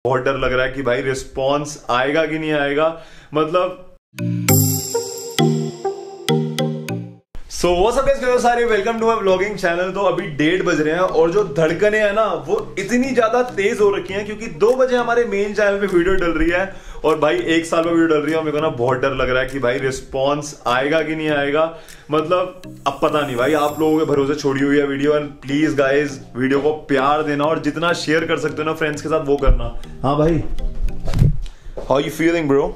बहुत डर लग रहा है कि भाई रिस्पॉन्स आएगा कि नहीं आएगा। मतलब सो व्हाट्स अप गाइस, सारे welcome to my vlogging channel. तो अभी 1:30 बज रहे हैं और जो धड़कने हैं ना वो इतनी ज्यादा तेज हो रखी हैं क्योंकि 2 बजे हमारे मेन चैनल पे वीडियो डल रही है और भाई 1 साल में वीडियो डल रही है और मेरे को ना बहुत डर लग रहा है कि भाई रिस्पॉन्स आएगा कि नहीं आएगा। मतलब अब पता नहीं भाई, आप लोगों के भरोसे छोड़ी हुई है video and please guys video को प्यार देना और जितना शेयर कर सकते हो ना फ्रेंड्स के साथ वो करना। हाँ भाई, हाउ यू फीलिंग ब्रो?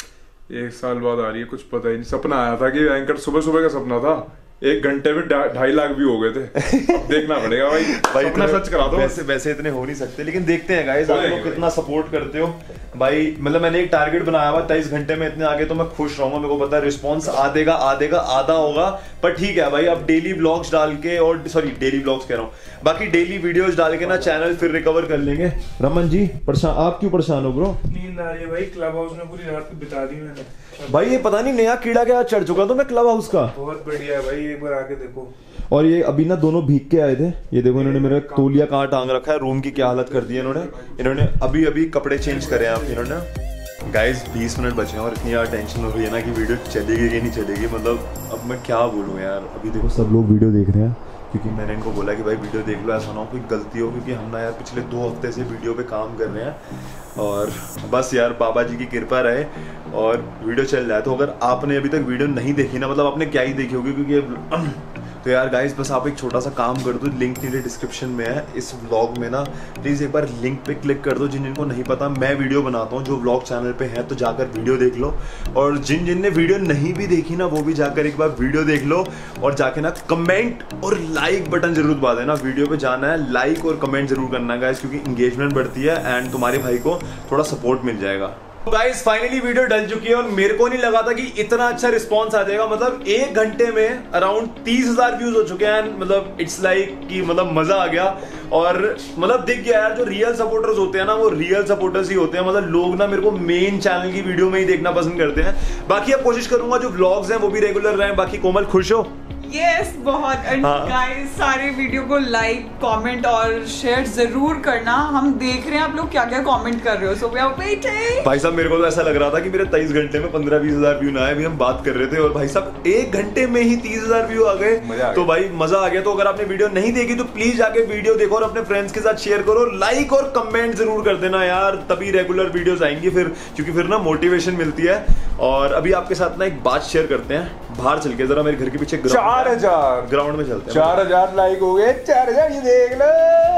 1 साल बाद आ रही है, कुछ पता ही नहीं। सपना आया था कि एंकर सुबह सुबह का सपना था, 1 घंटे में 2.5 लाख भी हो गए थे। अब देखना पड़ेगा भाई सपना सच करा दो। वैसे इतने हो नहीं सकते, लेकिन देखते हैं गाइस आप लोग कितना सपोर्ट करते हो भाई। मतलब मैंने एक टारगेट बनाया हुआ 23 घंटे में इतने आगे तो मैं खुश रहूंगा। मेरे को पता है रिस्पॉन्स आधे का आधा होगा, पर ठीक है भाई। अब डेली व्लॉग्स डाल के और डेली व्लॉग्स कह रहा हूँ, बाकी डेली वीडियोस डाल के ना चैनल फिर रिकवर कर लेंगे। रमन जी परेशान, आप क्यों परेशान हो ब्रो? नींद आ रही है भाई, क्लब हाउस में पूरी रात बिता दी मैंने भाई। ये पता नहीं नया कीड़ा क्या चढ़ चुका तो मैं क्लब हाउस का। बहुत बढ़िया है भाई, एक बार आके देखो। और ये अभी ना दोनों भीग के आए थे, ये देखो इन्होंने मेरा तौलिया कहाँ टांग रखा है। रूम की क्या हालत कर दी है इन्होंने अभी कपड़े चेंज करे हैं इन्होंने। गाइस 20 मिनट बचे हैं और इतनी यार टेंशन हो रही है ना कि वीडियो चलेगी कि नहीं चलेगी। मतलब अब मैं क्या बोलूँ यार। अभी देखो सब लोग वीडियो देख रहे हैं क्योंकि मैंने इनको बोला कि भाई वीडियो देख लो, ऐसा ना हो कोई गलती हो, क्योंकि हम ना यार पिछले 2 हफ्ते से वीडियो पे काम कर रहे हैं और बस यार बाबा जी की कृपा रहे और वीडियो चल जाए। तो अगर आपने अभी तक वीडियो नहीं देखी ना, मतलब आपने क्या ही देखी होगी क्योंकि तो यार गाइस बस आप एक छोटा सा काम कर दो, लिंक नीचे डिस्क्रिप्शन में है इस व्लॉग में ना, प्लीज एक बार लिंक पे क्लिक कर दो। जिनको नहीं पता मैं वीडियो बनाता हूँ जो व्लॉग चैनल पे है, तो जाकर वीडियो देख लो। और जिनने वीडियो नहीं भी देखी ना वो भी जाकर एक बार वीडियो देख लो और जाके ना कमेंट और लाइक बटन जरूर दबा देना। वीडियो पे जाना है, लाइक और कमेंट जरूर करना है गाइस, क्योंकि इंगेजमेंट बढ़ती है एंड तुम्हारे भाई को थोड़ा सपोर्ट मिल जाएगा। गाइस फाइनली वीडियो डल चुकी है और मेरे को नहीं लगा था कि इतना अच्छा रिस्पांस आ जाएगा। मतलब 1 घंटे में अराउंड 30,000 व्यूज हो चुके हैं। मतलब इट्स लाइक कि मतलब मजा आ गया और मतलब दिख गया यार जो रियल सपोर्टर्स होते हैं ना वो रियल सपोर्टर्स ही होते हैं। मतलब लोग ना मेरे को मेन चैनल की वीडियो में ही देखना पसंद करते हैं। बाकी अब कोशिश करूंगा जो व्लॉग्स हैं वो भी रेगुलर रहें। बाकी कोमल खुश हो? यस बहुत। एंड गाइस सारे वीडियो को लाइक कमेंट और शेयर जरूर करना। हम देख रहे हैं आप लोग क्या क्या कमेंट कर रहे हो। So we are waiting. भाई साहब मेरे को तो ऐसा लग रहा था कि मेरे 23 घंटे में 15-20,000 व्यू ना आए। अभी हम बात कर रहे थे और भाई साहब 1 घंटे में ही 30,000 व्यू आ गए। तो भाई मजा आ गया। तो अगर आपने वीडियो नहीं देखी तो प्लीज जाके वीडियो देखो और अपने फ्रेंड्स के साथ शेयर करो, लाइक और कमेंट जरूर कर देना यार, तभी रेगुलर वीडियोस आएंगी फिर, क्योंकि फिर ना मोटिवेशन मिलती है। और अभी आपके साथ ना एक बात शेयर करते हैं, बाहर चल के जरा मेरे घर के पीछे 4000 ग्राउंड में चलते हैं। 4000 लाइक हो गए, 4000 ये देख लो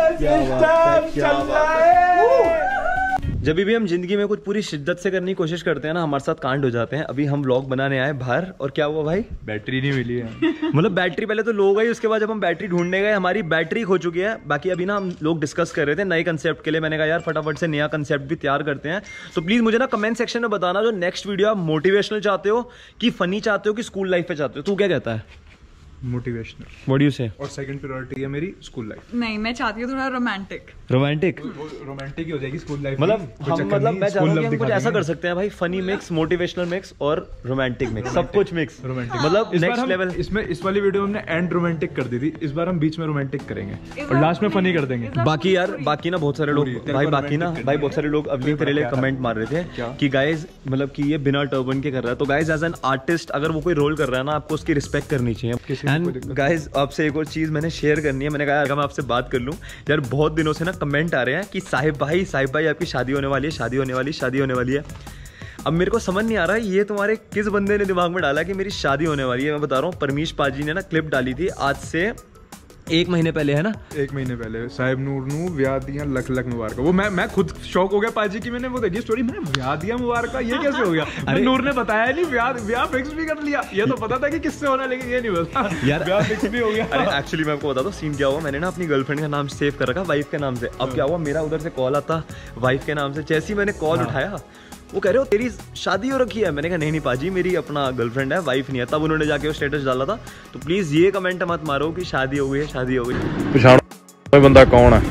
सिस्टम चल रहा है। जब भी हम जिंदगी में कुछ पूरी शिद्दत से करने की कोशिश करते हैं ना, हमारे साथ कांड हो जाते हैं। अभी हम व्लॉग बनाने आए बाहर और क्या हुआ भाई? बैटरी नहीं मिली है। मतलब बैटरी पहले तो लो गई, उसके बाद जब हम बैटरी ढूंढने गए हमारी बैटरी खो चुकी है। बाकी अभी ना हम लोग डिस्कस कर रहे थे नए कंसेप्ट के लिए। मैंने कहा यार फटाफट से नया कंसेप्ट भी तैयार करते हैं। तो प्लीज मुझे ना कमेंट सेक्शन में बताना जो नेक्स्ट वीडियो आप मोटिवेशनल चाहते हो कि फनी चाहते हो कि स्कूल लाइफ पे चाहते हो। तू क्या कहता है? मोटिवेशनल। व्हाट डू यू से? और सेकंड प्रायोरिटी है मेरी स्कूल लाइफ। नहीं मैं चाहती हूँ थोड़ा रोमांटिक रोमांटिक ही हो जाएगी स्कूल लाइफ। मतलब हम मैं चाह रहा हूँ कि हम कुछ ऐसा कर सकते हैं भाई, फनी मिक्स, मोटिवेशनल मिक्स और रोमांटिक मिक्स, सब कुछ मिक्स। रोमांटिक मतलब नेक्स्ट लेवल। इसमें इस वाली वीडियो में हमने एंड रोमांटिक कर दी थी, इस बार हम बीच में रोमांटिक करेंगे और लास्ट में फनी कर देंगे। बाकी यार बाकी ना बहुत सारे लोग भाई बहुत सारे लोग अभी तेरे लिए कमेंट मार रहे थे कि गाइज मतलब कि ये बिना टर्बन के कर रहा है। तो गाइज एज एन आर्टिस्ट अगर वो कोई रोल कर रहा है ना, आपको उसकी रिस्पेक्ट करनी चाहिए। एंड गाइज आपसे एक और चीज मैंने शेयर करनी है। मैंने कहा यार मैं आपसे बात कर लूं यार, बहुत दिनों से ना कमेंट आ रहे हैं कि साहिब भाई आपकी शादी होने वाली है, शादी होने वाली है। अब मेरे को समझ नहीं आ रहा है ये तुम्हारे किस बंदे ने दिमाग में डाला कि मेरी शादी होने वाली है। मैं बता रहा हूँ, परमीश पाजी ने ना क्लिप डाली थी आज से 1 महीने पहले, है ना? 1 महीने पहले साहिब नूर नू ब्याह दिया लख मुबारक। वो मैं खुद शौक हो गया पाजी की। मैंने वो देखी स्टोरी, मैंने ब्याह दिया मुबारक, ये कैसे हो गया? अरे नूर ने बताया नहीं, ब्याह फिक्स भी कर लिया। ये तो पता था कि किससे होना, लेकिन ये नहीं पता यार ब्याह फिक्स भी हो गया। अरे एक्चुअली मैं आपको बता दूं सीन क्या हुआ। मैंने ना अपनी गर्लफ्रेंड का नाम सेव कर रखा वाइफ के नाम से। अब क्या हुआ, मेरा उधर से कॉल आता वाइफ के नाम से। जैसे ही मैंने कॉल उठाया वो कह रहे हो तेरी शादी हो रखी है। मैंने कहा नहीं पाजी मेरी अपना गर्लफ्रेंड है, वाइफ नहीं है। तब उन्होंने जाके वो स्टेटस डाला था। तो प्लीज ये कमेंट मत मारो कि शादी हो गई है, शादी हो गई। पछाड़ो बंदा कौन है?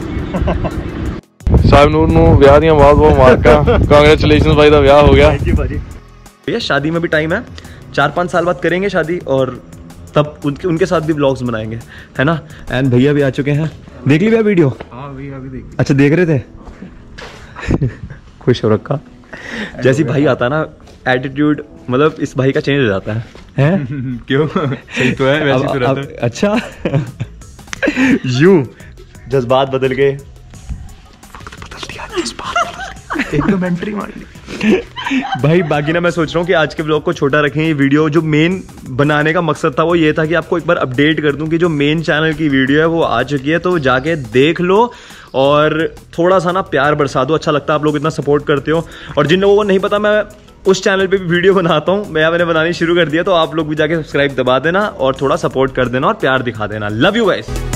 साहिब नूर नू ब्याह दियां बहुत मुबारकां, कांग्रेचुलेशंस भाई दा ब्याह हो गया। थैंक यू भाजी। भैया शादी में भी टाइम है, 4-5 साल बाद करेंगे शादी और तब उनके साथ भी व्लॉग्स बनाएंगे, है ना? एंड भैया भी आ चुके हैं। देख ली भैया वीडियो? हाँ अभी देख। अच्छा देख रहे थे। खुश हो रखा। जैसे भाई आता है ना एटीट्यूड, मतलब इस भाई का चेंज हो जाता है? क्यों? सही तो है, वैसे तो रहता है। अच्छा यूं जज्बात बदल गए, बदल दिया जज्बात, एकदम एंट्री मार ली भाई। बाकी ना मैं सोच रहा हूँ कि आज के ब्लॉग को छोटा रखें। ये वीडियो जो मेन बनाने का मकसद था वो ये था कि आपको एक बार अपडेट कर दूं कि जो मेन चैनल की वीडियो है वो आ चुकी है, तो जाके देख लो और थोड़ा सा ना प्यार बरसा दो। अच्छा लगता है आप लोग इतना सपोर्ट करते हो। और जिन लोगों को नहीं पता, मैं उस चैनल पे भी वीडियो बनाता हूँ, मैंने बनानी शुरू कर दिया, तो आप लोग भी जाके सब्सक्राइब दबा देना और थोड़ा सपोर्ट कर देना और प्यार दिखा देना। Love you guys.